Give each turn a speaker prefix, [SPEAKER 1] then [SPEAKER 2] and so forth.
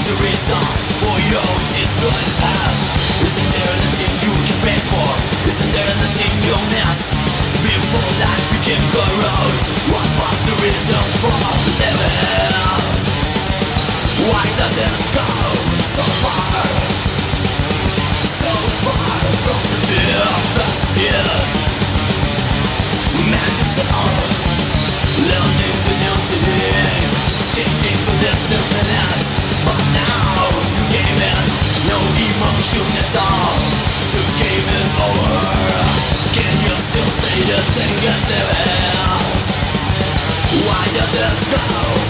[SPEAKER 1] the reason for your destroyed past? Isn't there anything you can face for? Isn't there anything you miss? Before life became corrode, what was the reason for living? Why does it go so far? So far from the fear that is magical. Learning the new things, changing for the minutes. But now you gave in, no emotion at all. The game is over. Can you still say the thing is living? Why does it go